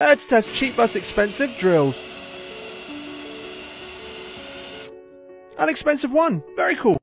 Let's test cheap vs expensive drills. An expensive one. Very cool.